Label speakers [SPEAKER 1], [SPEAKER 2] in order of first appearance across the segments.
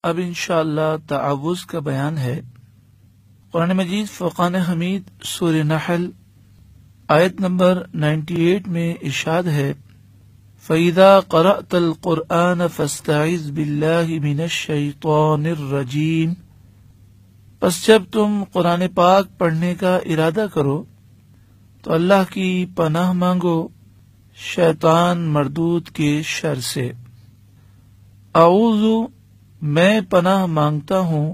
[SPEAKER 1] اب انشاءاللہ تعوذ کا بیان ہے۔ قرآن مجید فرقان حمید سورہ نحل آیت نمبر 98 میں ارشاد ہے، فَإِذَا قَرَأْتَ الْقُرْآنَ فَاسْتَعِذْ بِاللَّهِ مِنَ الشَّيْطَانِ الرَّجِيمِ۔ پس جب تم قرآن پاک پڑھنے کا ارادہ کرو تو اللہ کی پناہ مانگو شیطان مردود کے شر سے۔ اعوذ میں پناہ مانگتا ہوں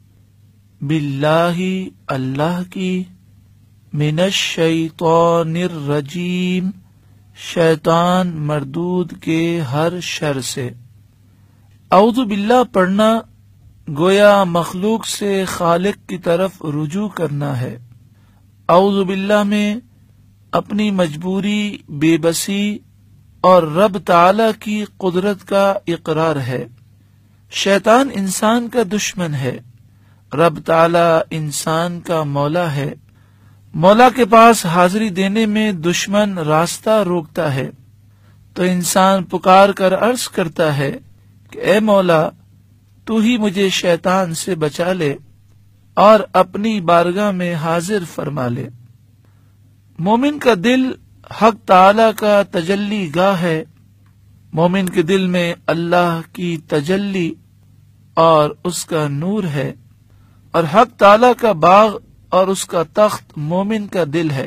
[SPEAKER 1] باللہ اللہ کی، من الشیطان الرجیم شیطان مردود کے ہر شر سے۔ اعوذ باللہ پڑھنا گویا مخلوق سے خالق کی طرف رجوع کرنا ہے۔ اعوذ باللہ میں اپنی مجبوری، بے بسی اور رب تعالی کی قدرت کا اقرار ہے۔ شیطان انسان کا دشمن ہے، رب تعالی انسان کا مولا ہے۔ مولا کے پاس حاضری دینے میں دشمن راستہ روکتا ہے تو انسان پکار کر عرض کرتا ہے کہ اے مولا تو ہی مجھے شیطان سے بچا لے اور اپنی بارگاہ میں حاضر فرما لے۔ مومن کا دل حق تعالی کا تجلی گاہ ہے۔ مومن کے دل میں اللہ کی تجلی اور اس کا نور ہے، اور حق تعالی کا باغ اور اس کا تخت مومن کا دل ہے۔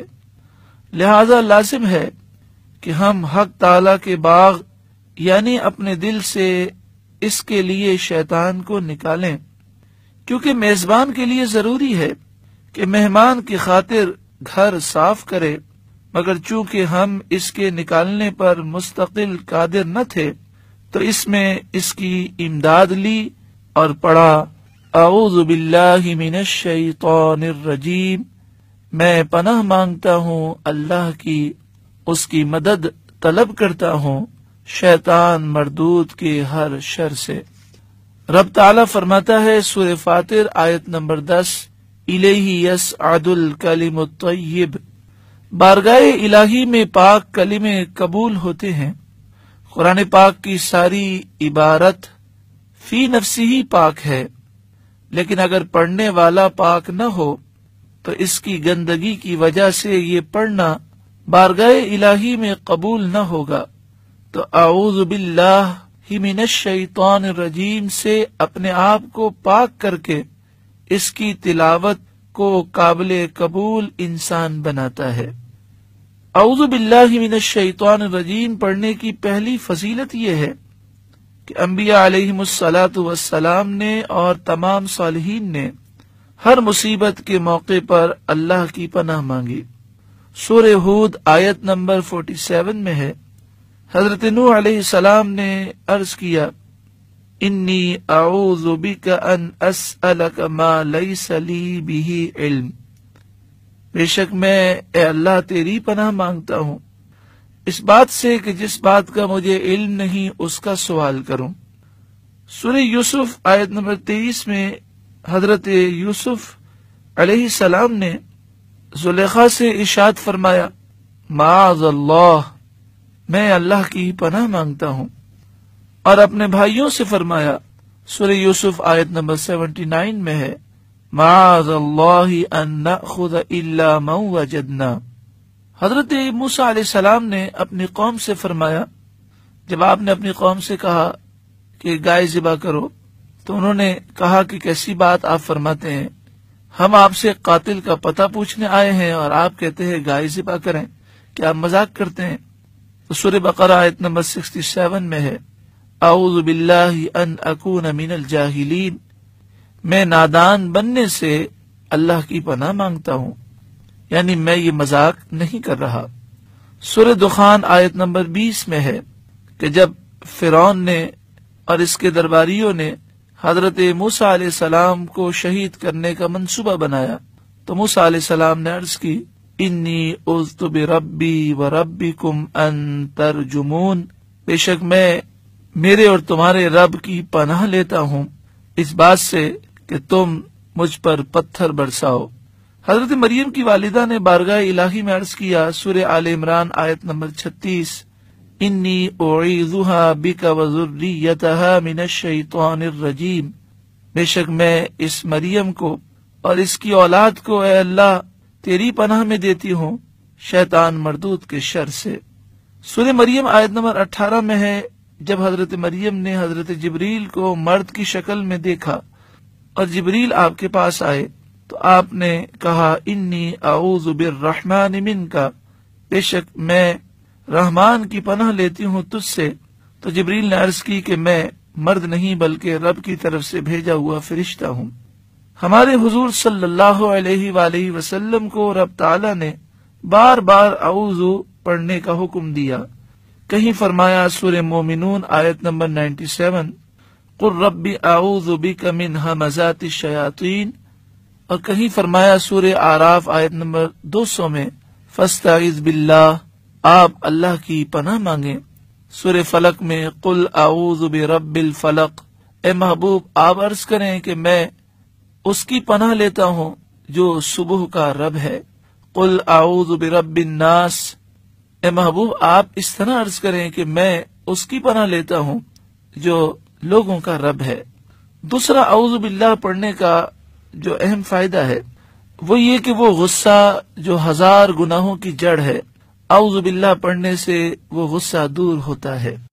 [SPEAKER 1] لہذا لازم ہے کہ ہم حق تعالی کے باغ یعنی اپنے دل سے اس کے لیے شیطان کو نکالیں، کیونکہ میزبان کے لیے ضروری ہے کہ مہمان کی خاطر گھر صاف کرے، مگر چونکہ ہم اس کے نکالنے پر مستقل قادر نہ تھے تو اس میں اس کی امداد لی اور پڑھا، اعوذ باللہ من الشیطان الرجیم، میں پناہ مانگتا ہوں اللہ کی، اس کی مدد طلب کرتا ہوں شیطان مردود کے ہر شر سے۔ رب تعالی فرماتا ہے سورہ فاطر آیت نمبر 10، الیہ یصعد الکلم الطیب، بارگاہ الہی میں پاک کلمے قبول ہوتے ہیں۔ قرآن پاک کی ساری عبارت فی نفسی ہی پاک ہے، لیکن اگر پڑھنے والا پاک نہ ہو تو اس کی گندگی کی وجہ سے یہ پڑھنا بارگاہ الہی میں قبول نہ ہوگا۔ تو اعوذ باللہ من الشیطان الرجیم سے اپنے آپ کو پاک کر کے اس کی تلاوت کو قابل قبول انسان بناتا ہے۔ اعوذ باللہ من الشیطان الرجیم پڑھنے کی پہلی فضیلت یہ ہے کہ انبیاء علیہم الصلاۃ والسلام نے اور تمام صالحین نے ہر مصیبت کے موقع پر اللہ کی پناہ مانگی۔ سورہ ہود آیت نمبر 47 میں ہے، حضرت نوح علیہ السلام نے عرض کیا، انی اعوذ بک ان اسألک ما لیس لی بہ علم، بے شک میں اے اللہ تیری پناہ مانگتا ہوں اس بات سے کہ جس بات کا مجھے علم نہیں اس کا سوال کروں۔ سورہ یوسف آیت نمبر 23 میں حضرت یوسف علیہ السلام نے زلیخا سے ارشاد فرمایا، معاذ اللہ، میں اللہ کی پناہ مانگتا ہوں، اور اپنے بھائیوں سے فرمایا، سورہ یوسف آیت نمبر 79 میں ہے، معاذ اللہ ان نأخذ الا من وجدنا۔ حضرت موسیٰ علیہ السلام نے اپنی قوم سے فرمایا، جب آپ نے اپنی قوم سے کہا کہ گائے ذبح کرو تو انہوں نے کہا کہ کیسی بات آپ فرماتے ہیں، ہم آپ سے قاتل کا پتہ پوچھنے آئے ہیں اور آپ کہتے ہیں گائے ذبح کریں، کیا آپ مذاق کرتے ہیں؟ تو سورہ بقرہ آیت نمبر 67 میں ہے، اعوذ باللہ ان اکون من الجاہلین، میں نادان بننے سے اللہ کی پناہ مانگتا ہوں، یعنی میں یہ مذاق نہیں کر رہا۔ سورہ دخان آیت نمبر 20 میں ہے کہ جب فرعون نے اور اس کے درباریوں نے حضرت موسیٰ علیہ السلام کو شہید کرنے کا منصوبہ بنایا تو موسیٰ علیہ السلام نے عرض کی، انی عذت بربی وربکم ان ترجمون، بے شک میں میرے اور تمہارے رب کی پناہ لیتا ہوں اس بات سے کہ تم مجھ پر پتھر برساؤ۔ حضرت مریم کی والدہ نے بارگاہ الہی میں عرض کیا، سورہ آل عمران آیت نمبر 36، انی اعیذھا بک وذریتھا من الشیطان الرجیم، بے شک میں اس مریم کو اور اس کی اولاد کو اے اللہ تیری پناہ میں دیتی ہوں شیطان مردود کے شر سے۔ سورہ مریم آیت نمبر 18 میں ہے، جب حضرت مریم نے حضرت جبریل کو مرد کی شکل میں دیکھا اور جبریل آپ کے پاس آئے تو آپ نے کہا انی اعوذ بالرحمن منک، بے شک میں رحمان کی پناہ لیتی ہوں تجھ سے۔ تو جبریل نے عرض کی کہ میں مرد نہیں بلکہ رب کی طرف سے بھیجا ہوا فرشتہ ہوں۔ ہمارے حضور صلی اللہ علیہ وآلہ وسلم کو رب تعالی نے بار بار اعوذ پڑھنے کا حکم دیا۔ کہیں فرمایا سورہ مومنون آیت نمبر 97 قل رب اعوذ بک من ہمزات الشیاطین، اور کہیں فرمایا سورہ اعراف آیت نمبر 200 میں فاستعذ باللہ، آپ اللہ کی پناہ مانگیں۔ سورہ فلق میں قل اعوذ برب الفلق، اے محبوب آپ عرض کریں کہ میں اس کی پناہ لیتا ہوں جو صبح کا رب ہے۔ قل اعوذ برب الناس، اے محبوب آپ اس طرح عرض کریں کہ میں اس کی پناہ لیتا ہوں جو لوگوں کا رب ہے۔ دوسرا اعوذ باللہ پڑھنے کا جو اہم فائدہ ہے وہ یہ کہ وہ غصہ جو 1000 گناہوں کی جڑ ہے، اعوذ باللہ پڑھنے سے وہ غصہ دور ہوتا ہے۔